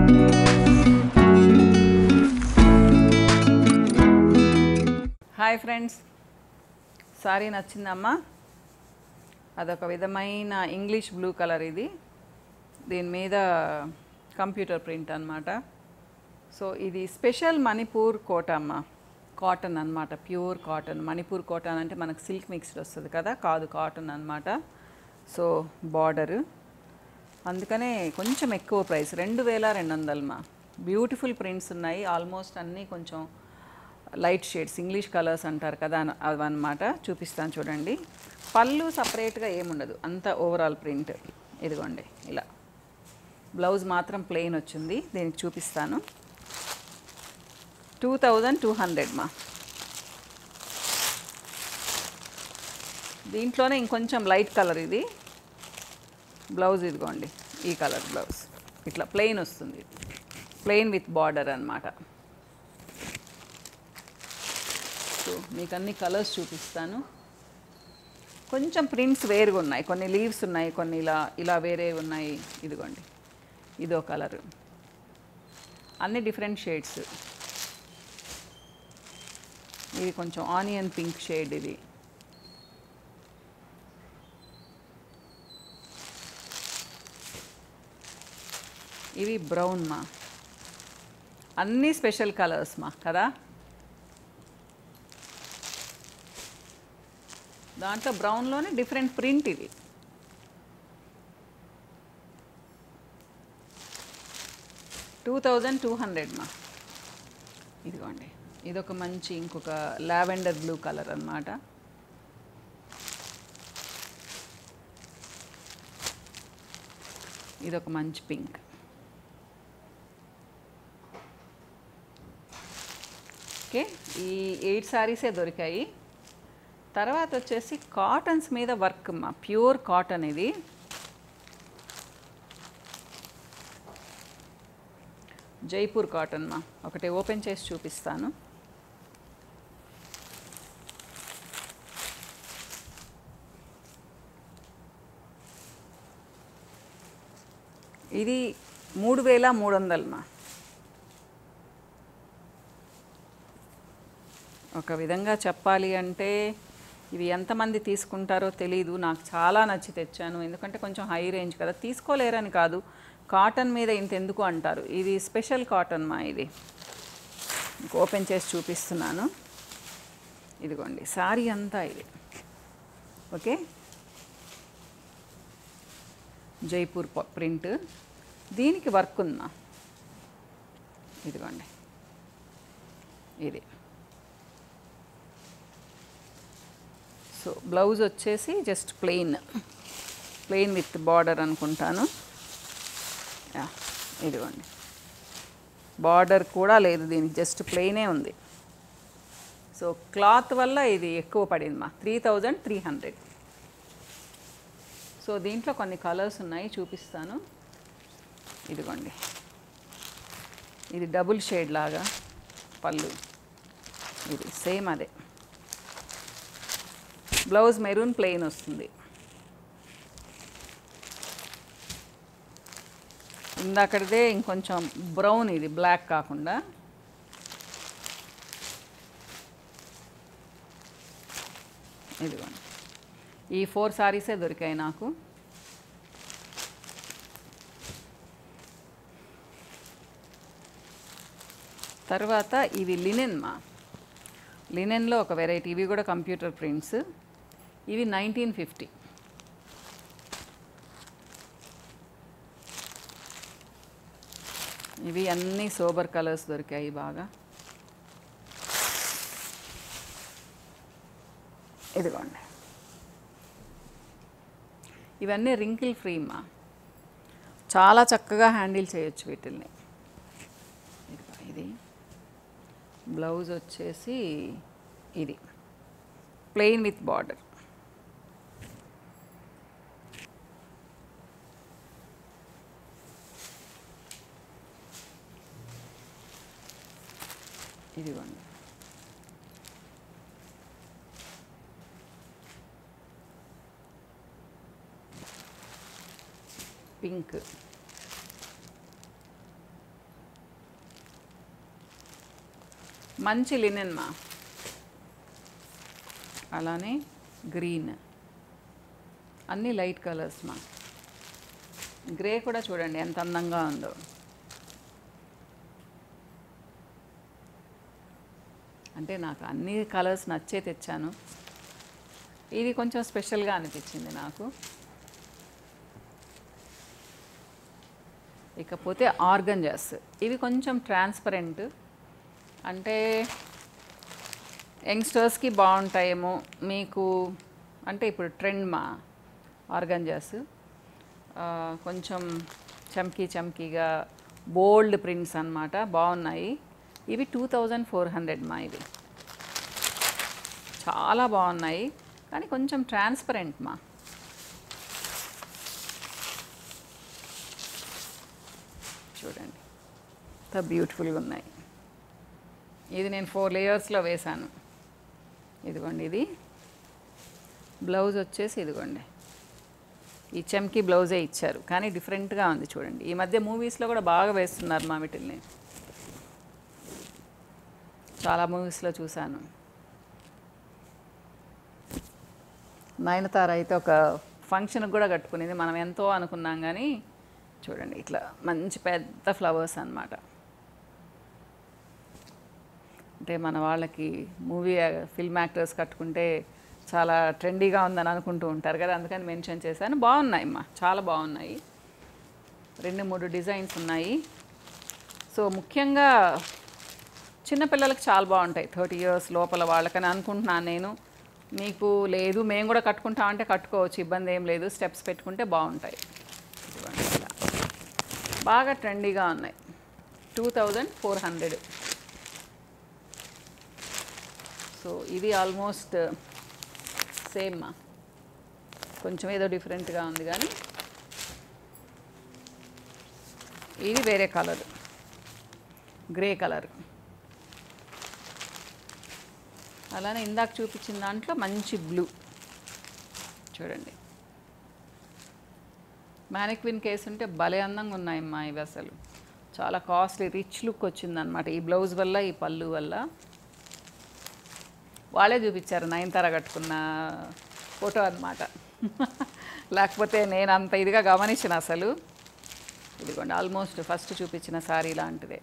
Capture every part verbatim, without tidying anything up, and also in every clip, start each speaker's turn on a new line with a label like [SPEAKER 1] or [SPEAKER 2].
[SPEAKER 1] Hi friends, sorry నచ్చిందమ్మా. అదొక విధమైన English blue colour. ఇది దీని మీద కంప్యూటర్ ప్రింట్ అన్నమాట. సో ఇది స్పెషల్ మణిపూర్ కోట అమ్మ, కాటన్ అన్నమాట, ప్యూర్ కాటన్. మణిపూర్ కాటన్ అంటే మనకు సిల్క్ మిక్స్డ్ వస్తుంది కదా, కాదు కాటన్ అన్నమాట. సో బార్డరు అందుకనే కొంచెం ఎక్కువ ప్రైస్, రెండు వేల రెండు వందలమ్మా. బ్యూటిఫుల్ ప్రింట్స్ ఉన్నాయి, ఆల్మోస్ట్ అన్నీ కొంచెం లైట్ షేడ్స్, ఇంగ్లీష్ కలర్స్ అంటారు కదా అవన్నమాట. చూపిస్తాను చూడండి. పళ్ళు సపరేట్గా ఏముండదు, అంతా ఓవరాల్ ప్రింట్. ఇదిగోండి ఇలా. బ్లౌజ్ మాత్రం ప్లెయిన్ వచ్చింది. దీనికి చూపిస్తాను. టూ థౌజండ్ టూ హండ్రెడ్ మా. దీంట్లోనే ఇంకొంచెం లైట్ కలర్ ఇది. బ్లౌజ్ ఇదిగోండి ఈ కలర్ బ్లౌజ్. ఇట్లా ప్లెయిన్ వస్తుంది, ప్లెయిన్ విత్ బార్డర్ అన్నమాట. మీకు అన్ని కలర్స్ చూపిస్తాను. కొంచెం ప్రింట్స్ వేరుగా ఉన్నాయి, కొన్ని లీవ్స్ ఉన్నాయి, కొన్ని ఇలా ఇలా వేరే ఉన్నాయి. ఇదిగోండి ఇదో కలర్, అన్ని డిఫరెంట్ షేడ్స్. ఇది కొంచెం ఆనియన్ పింక్ షేడ్. ఇది ఇవి బ్రౌన్ మా. అన్నీ స్పెషల్ కలర్స్ మా కదా. దాంట్లో బ్రౌన్లోనే డిఫరెంట్ ప్రింట్. ఇది టూ థౌజండ్ టూ హండ్రెడ్ మా. ఇదిగోండి ఇదొక మంచి ఇంకొక లావెండర్ బ్లూ కలర్ అన్నమాట. ఇదొక మంచి పింక్. ఓకే, ఈ ఎయిట్ శారీసే దొరికాయి. తర్వాత వచ్చేసి కాటన్స్ మీద వర్క్ మా, ప్యూర్ కాటన్. ఇది జైపూర్ కాటన్ మా. ఒకటి ఓపెన్ చేసి చూపిస్తాను. ఇది మూడు వేల మూడు వందలు మా. ఒక విధంగా చెప్పాలి అంటే ఇవి ఎంతమంది తీసుకుంటారో తెలీదు. నాకు చాలా నచ్చి తెచ్చాను, ఎందుకంటే కొంచెం హై రేంజ్ కదా. తీసుకోలేరని కాదు, కాటన్ మీద ఇంత ఎందుకు అంటారు. ఇది స్పెషల్ కాటన్ మా. ఇది ఓపెన్ చేసి చూపిస్తున్నాను. ఇదిగోండి శారీ అంతా ఇది. Okay, Jaipur print. దీనికి వర్క్ ఉందా. ఇదిగోండి ఇది. సో బ్లౌజ్ వచ్చేసి just plain, plain with border అనుకుంటాను. ఇదిగోండి బార్డర్ కూడా లేదు దీనికి, జస్ట్ ప్లెయినే ఉంది. సో క్లాత్ వల్ల ఇది ఎక్కువ పడింది మా, three thousand three hundred. So దీంట్లో కొన్ని కలర్స్ ఉన్నాయి, చూపిస్తాను. ఇదిగోండి ఇది డబుల్ షేడ్ లాగా పళ్ళు. ఇది సేమ్ అదే. బ్లౌజ్ మెరూన్ ప్లెయిన్ వస్తుంది. ఇందాకటిదే ఇంకొంచెం బ్రౌన్, ఇది బ్లాక్ కాకుండా. ఇదిగోండి ఈ ఫోర్ సారీసే దొరికాయి నాకు. తర్వాత ఇవి లినెన్ మా. లినెన్లో ఒక వెరైటీ. ఇవి కూడా కంప్యూటర్ ప్రింట్స్. ఇవి నైన్టీన్ ఫిఫ్టీ. ఇవి అన్నీ సోబర్ కలర్స్ దొరికాయి బాగా. ఇదిగోండి ఇవన్నీ రింకిల్ ఫ్రీ మా. చాలా చక్కగా హ్యాండిల్ చేయొచ్చు వీటిల్ని. ఇది బ్లౌజ్ వచ్చేసి ఇది ప్లెయిన్ విత్ బార్డర్. ఇదిగోండి పింక్. మంచి లినెన్ మా, అలానే గ్రీన్, అన్నీ లైట్ కలర్స్ మా. గ్రే కూడా చూడండి ఎంత అందంగా ఉందో. అంటే నాకు అన్ని కలర్స్ నచ్చే తెచ్చాను, ఇది కొంచెం స్పెషల్గా అనిపించింది నాకు. ఇకపోతే ఆర్గంజాస్, ఇవి కొంచెం ట్రాన్స్పరెంట్, అంటే యంగ్స్టర్స్కి బాగుంటాయేమో మీకు. అంటే ఇప్పుడు ట్రెండ్ మా ఆర్గంజాస్, కొంచెం చమ్కీ చమ్కీగా బోల్డ్ ప్రింట్స్ అన్నమాట, బాగున్నాయి. ఇవి టూ థౌజండ్ ఫోర్ హండ్రెడ్ మా, ఇవి చాలా బాగున్నాయి కానీ కొంచెం ట్రాన్స్పరెంట్ మా. చూడండి ఎంత బ్యూటిఫుల్గా ఉన్నాయి. ఇది నేను ఫోర్ లేయర్స్లో వేశాను. ఇదిగోండి, ఇది బ్లౌజ్ వచ్చేసి ఇదిగోండి ఈ చమ్కీ బ్లౌజే ఇచ్చారు కానీ డిఫరెంట్గా ఉంది చూడండి. ఈ మధ్య మూవీస్లో కూడా బాగా వేస్తున్నారు మా వీటిల్ని, చాలా మూవీస్లో చూశాను. నయనతార అయితే ఒక ఫంక్షన్కి కూడా కట్టుకునేది, మనం ఎంతో అనుకున్నాం కానీ చూడండి ఇట్లా మంచి పెద్ద ఫ్లవర్స్ అన్నమాట. అంటే మన వాళ్ళకి మూవీ ఫిల్మ్ యాక్టర్స్ కట్టుకుంటే చాలా ట్రెండీగా ఉందని అనుకుంటూ ఉంటారు కదా, అందుకని మెన్షన్ చేశాను. బాగున్నాయి అమ్మా, చాలా బాగున్నాయి. రెండు మూడు డిజైన్స్ ఉన్నాయి. సో ముఖ్యంగా చిన్నపిల్లలకి చాలా బాగుంటాయి, థర్టీ ఇయర్స్ లోపల వాళ్ళకని అనుకుంటున్నాను నేను. మీకు లేదు మేము కూడా కట్టుకుంటామంటే కట్టుకోవచ్చు, ఇబ్బంది ఏం లేదు. స్టెప్స్ పెట్టుకుంటే బాగుంటాయి. బాగా ట్రెండీగా ఉన్నాయి. Two thousand four hundred. So ఇది ఆల్మోస్ట్ సేమ్ మా, కొంచెం ఏదో డిఫరెంట్గా ఉంది కానీ ఇది వేరే కలర్, గ్రే కలర్. అలానే ఇందాక చూపించిన దాంట్లో మంచి బ్లూ చూడండి. మ్యానిక్విన్ కేసు ఉంటే భలే అందంగా ఉన్నాయమ్మా ఇవి, అసలు చాలా కాస్ట్లీ రిచ్ లుక్ వచ్చిందనమాట ఈ బ్లౌజ్ వల్ల, ఈ పళ్ళు వల్ల. వాళ్ళే చూపించారు నయనతార కట్టుకున్న ఫోటో అన్నమాట, లేకపోతే నేను అంత ఇదిగా గమనించిన అసలు. ఇదిగోండి ఆల్మోస్ట్ ఫస్ట్ చూపించిన శారీ లాంటిదే.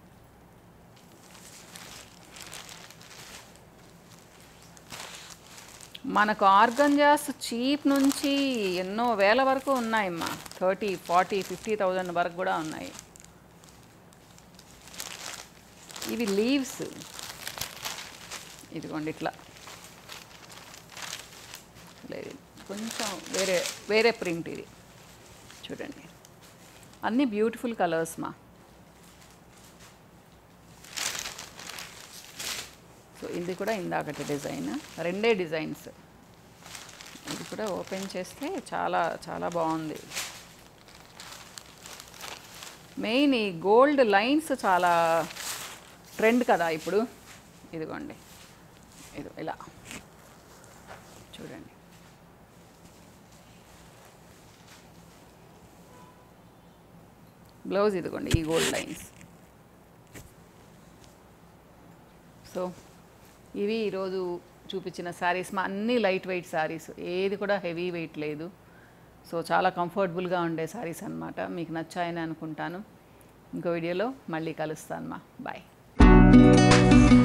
[SPEAKER 1] మనకు ఆర్గంజాస్ చీప్ నుంచి ఎన్నో వేల వరకు ఉన్నాయమ్మా, థర్టీ ఫార్టీ ఫిఫ్టీ థౌజండ్ వరకు కూడా ఉన్నాయి. ఇవి లీవ్స్, ఇదిగోండి ఇట్లా లేదు, కొంచెం వేరే వేరే ప్రింట్ ఇది చూడండి. అన్నీ బ్యూటిఫుల్ కలర్స్ మా. సో ఇది కూడా ఇందాకటి డిజైన్, రెండే డిజైన్స్. ఇది కూడా ఓపెన్ చేస్తే చాలా చాలా బాగుంది. మెయిన్ ఈ గోల్డ్ లైన్స్ చాలా ట్రెండ్ కదా ఇప్పుడు. ఇదిగోండి ఇది ఇలా చూడండి. బ్లౌజ్ ఇదిగోండి ఈ గోల్డ్ లైన్స్. సో ఇవి ఈరోజు చూపించిన శారీస్ మా, అన్నీ లైట్ వెయిట్ శారీస్, ఏది కూడా హెవీ వెయిట్ లేదు. సో చాలా కంఫర్టబుల్గా ఉండే శారీస్ అన్నమాట. మీకు నచ్చాయని అనుకుంటాను. ఇంకో వీడియోలో మళ్ళీ కలుస్తాను మా, బాయ్.